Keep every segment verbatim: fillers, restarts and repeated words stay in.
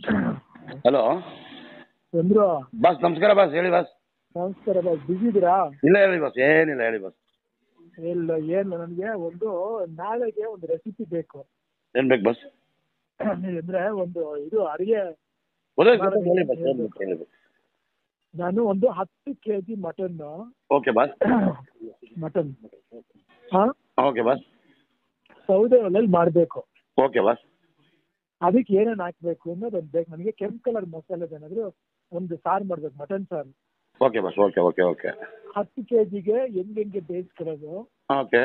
Hello Chandru boss, ನಮಸ್ಕಾರ boss. ಹೇಳಿ boss. ನಮಸ್ಕಾರ ಬಾಸ್, ಬಿಸಿ ಇದ್ದೀರಾ? ಇಲ್ಲ ಹೇಳಿ ಬಾಸ್, ಏನಿಲ್ಲ ಹೇಳಿ ಬಾಸ್. ಇಲ್ಲ ಏನು, ನನಗೆ ಒಂದು ನಾಳೆಗೆ ಒಂದು ರೆಸಿಪಿ ಬೇಕು. ಏನ್ ಬೇಕು ಬಾಸ್? ಅಂದ್ರೆ ಒಂದು ಇದು ಅಡಿಗೆ ಹೇಳಿ ಬಾಸ್, ಏನ್ ಬೇಕು ಹೇಳಿ ಬಾಸ್. ನಾನು ಒಂದು ಹತ್ತು K G mutton okay boss. Mutton ಹಾ ಓಕೆ ಬಾಸ್. ಸೌದೆ ಒಲೆಯಲ್ಲಿ ಮಾಡಬೇಕು. Okay boss. ಅದಕ್ಕೆ ಏನೇನು ಹಾಕ್ಬೇಕು ಅನ್ನೋದು ಒಂದು ಬೇಕು ನನಗೆ. ಕೆಂಪು ಕಲರ್ ಮಸಾಲೆ ಏನಾದರೂ ಒಂದು ಸಾರು ಮಾಡ್ಬೇಕು, ಮಟನ್ ಸಾರು. Okay boss. Okay okay okay ಹತ್ತು ಕೆ ಜಿಗೆ ಹೆಂಗೆ ಹೆಂಗೆ ಬೇಯಿಸ್ಕೊಳ್ಳೋದು, ಓಕೆ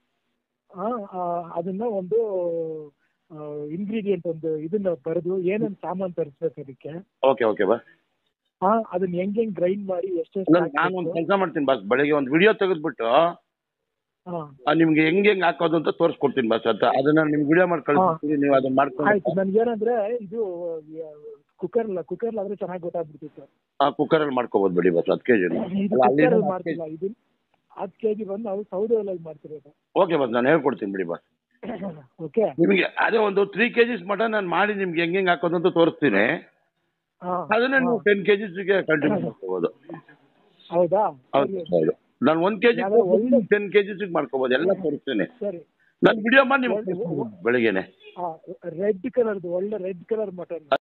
ಅದನ್ನ ಒಂದು ಇಂಗ್ರೀಡಿಯೆಂಟ್ ಒಂದು ಇದನ್ನ ಬರೆದು ಏನೇನು ಸಾಮಾನು ತರಿಸ್ಬೇಕು ಅದಕ್ಕೆ. Okay okay boss. ಹಾ ಅದನ್ನ ಹೆಂಗೆ ಹೆಂಗೆ ಗ್ರೈಂಡ್ ಮಾಡಿ ಎಷ್ಟೆಷ್ಟು ನಾನು ಒಂದು ಕೆಲಸ ಮಾಡ್ತೀನಿ ಬಾಸ್. ಬೆಳಿಗ್ಗೆ ಒಂದು ವಿಡಿಯೋ ತೆಗೆದ್ಬಿಟ್ಟು ಹಾ ನಿಮ್ಗೆ ಹೆಂಗೆ ಹೆಂಗೆ ಹಾಕೋದು ಅಂತ ತೋರಿಸ್ಕೊಡ್ತೀನಿ ಬಾಸ್. ಅಂತ ಅದನ್ನ ನಿಮ್ಗೆ ವಿಡಿಯೋ ಮಾಡಿ ಕಳಿಸ್ತೀನಿ, ನೀವು ಅದನ್ನ ಮಾಡ್ಕೊಂಡು. ಆಯ್ತು. ನನ್ಗೇನಂದ್ರೆ ಇದು ಕುಕ್ಕರ್ ಕುಕ್ಕರ್ ಆದ್ರೆ ಚೆನ್ನಾಗಿ ಗೊತ್ತಾಗ್ಬಿಡ್ತಿತ್ತು. ಆ ಕುಕ್ಕರಲ್ಲಿ ಮಾಡ್ಕೋಬೋದು ಬಿಡಿ ಬಾಸ್. ಹತ್ತು ಕೆಜಿ ಮಾಡ್ತಿಲ್ಲ, ಇದು ಹತ್ತು ಕೆಜಿ ಬಂದು ನಾವು ಸೌದೆ ಒಲೆಯಲ್ಲಿ ಮಾಡ್ತಿರೋದು. ಓಕೆ ಬಾಸ್, ನಾನು ಹೇಳ್ಕೊಡ್ತೀನಿ ಬಿಡಿ ಬಾಸ್. ಓಕೆ, ನಿಮಗೆ ಅದೇ ಒಂದು ತ್ರೀ ಕೆಜಿಸ್ ಮಟನ್ ನಾನು ಮಾಡಿ ನಿಮ್ಗೆ ಹೆಂಗೆ ಹೆಂಗೆ ಹಾಕೋದು ಅಂತ ತೋರಿಸ್ತೀನಿ. ಅದನ್ನ ನೀವು ಟೆನ್ ಕೆಜಿಸ್ಗೆ ಕಂಟಿನ್ಯೂ ಮಾಡ್ಕೋಬೋದು. ಹೌದಾ? ಹೌದು ಹೌದು. ನಾನು ಒಂದು ಕೆಜಿ ಟೆನ್ ಕೆಜಿಸ್ಗೆ ಮಾಡ್ಕೋಬೋದು, ಎಲ್ಲ ತೋರಿಸ್ತೀನಿ. ಸರಿ, ನಾನು ವಿಡಿಯೋ ಮಾಡಿ ನಿಮ್ಗೆ ಬೆಳಿಗ್ಗೆನೆ. ರೆಡ್ ಕಲರ್ದು ಒಳ್ಳೆ ರೆಡ್ ಕಲರ್ ಮಟನ್.